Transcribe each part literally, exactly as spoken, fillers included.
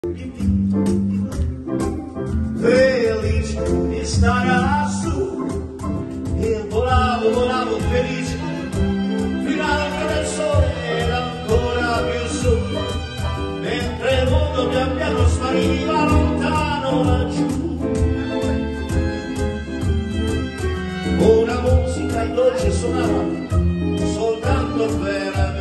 Felice di stare lassù, io volavo, volavo felice, fino all'alba del sole ed ancora più su, mentre il mondo pian piano spariva lontano laggiù. Una musica dolce suonava soltanto per me.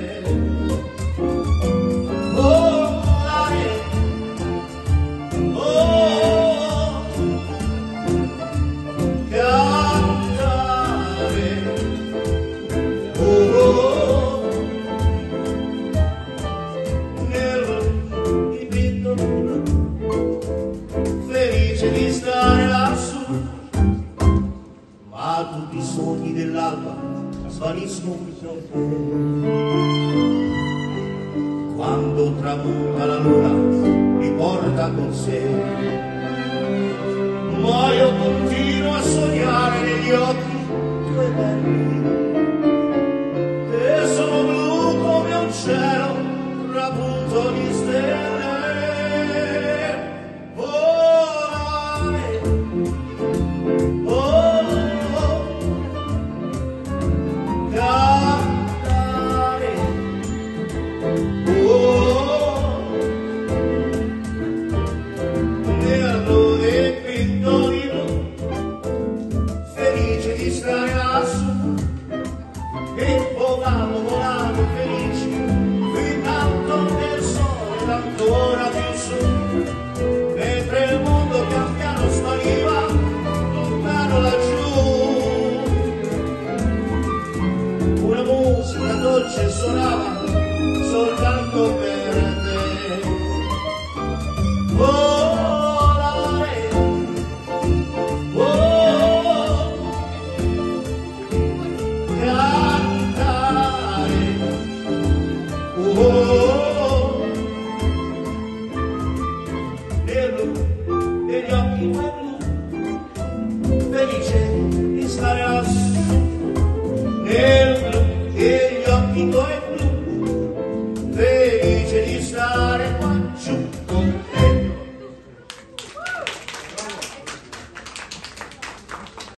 Di stare lassù, ma tutti i sogni dell'alba svaniscono quando tramonta la luna, mi porta con sé.